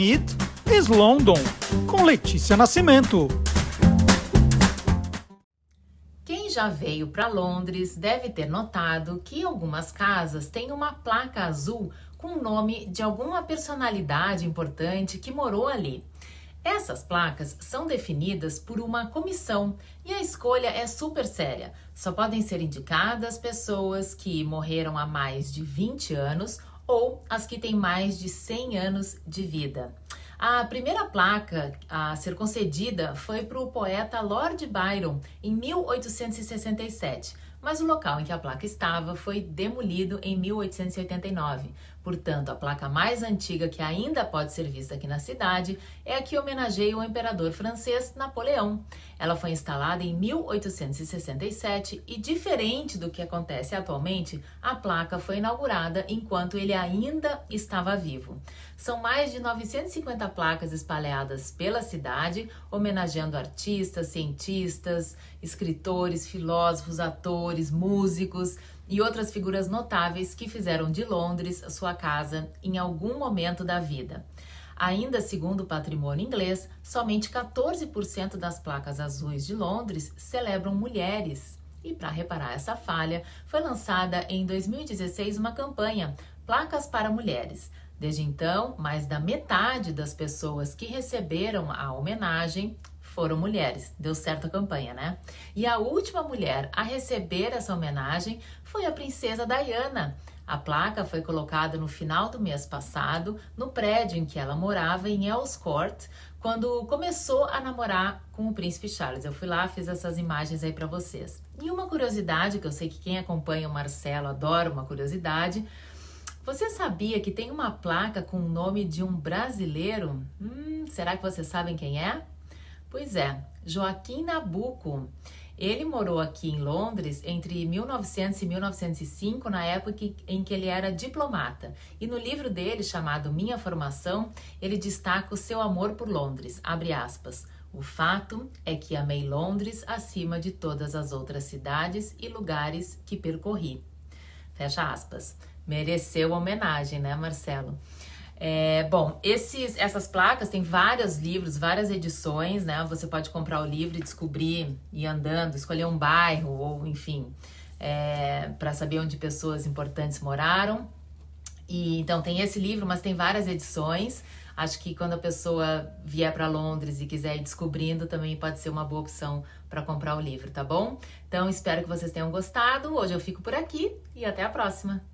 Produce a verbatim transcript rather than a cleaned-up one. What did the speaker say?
and it is London, com Letícia Nascimento. Quem já veio para Londres deve ter notado que algumas casas têm uma placa azul com o nome de alguma personalidade importante que morou ali. Essas placas são definidas por uma comissão e a escolha é super séria. Só podem ser indicadas pessoas que morreram há mais de vinte anos ou as que têm mais de cem anos de vida. A primeira placa a ser concedida foi para o poeta Lord Byron em mil oitocentos e sessenta e sete, mas o local em que a placa estava foi demolido em mil oitocentos e oitenta e nove. Portanto, a placa mais antiga que ainda pode ser vista aqui na cidade é a que homenageia o imperador francês Napoleão. Ela foi instalada em mil oitocentos e sessenta e sete e, diferente do que acontece atualmente, a placa foi inaugurada enquanto ele ainda estava vivo. São mais de novecentas e cinquenta placas espalhadas pela cidade, homenageando artistas, cientistas, escritores, filósofos, atores, músicos e outras figuras notáveis que fizeram de Londres sua casa em algum momento da vida. Ainda segundo o patrimônio inglês, somente quatorze por cento das placas azuis de Londres celebram mulheres. E para reparar essa falha, foi lançada em dois mil e dezesseis uma campanha, Placas para Mulheres. Desde então, mais da metade das pessoas que receberam a homenagem foram mulheres. Deu certo a campanha, né? E a última mulher a receber essa homenagem foi a princesa Diana. A placa foi colocada no final do mês passado, no prédio em que ela morava, em Earls Court, quando começou a namorar com o príncipe Charles. Eu fui lá, fiz essas imagens aí para vocês. E uma curiosidade, que eu sei que quem acompanha o Marcelo adora uma curiosidade, você sabia que tem uma placa com o nome de um brasileiro? Hum, será que vocês sabem quem é? Pois é, Joaquim Nabuco. Ele morou aqui em Londres entre mil e novecentos e mil novecentos e cinco, na época em que ele era diplomata. E no livro dele, chamado Minha Formação, ele destaca o seu amor por Londres, abre aspas. O fato é que amei Londres acima de todas as outras cidades e lugares que percorri. Fecha aspas. Mereceu homenagem, né, Marcelo? É, bom, esses, essas placas têm vários livros, várias edições, né? Você pode comprar o livro e descobrir, ir andando, escolher um bairro ou, enfim, é, para saber onde pessoas importantes moraram. E então tem esse livro, mas tem várias edições. Acho que quando a pessoa vier para Londres e quiser ir descobrindo, também pode ser uma boa opção para comprar o livro, tá bom? Então espero que vocês tenham gostado. Hoje eu fico por aqui e até a próxima.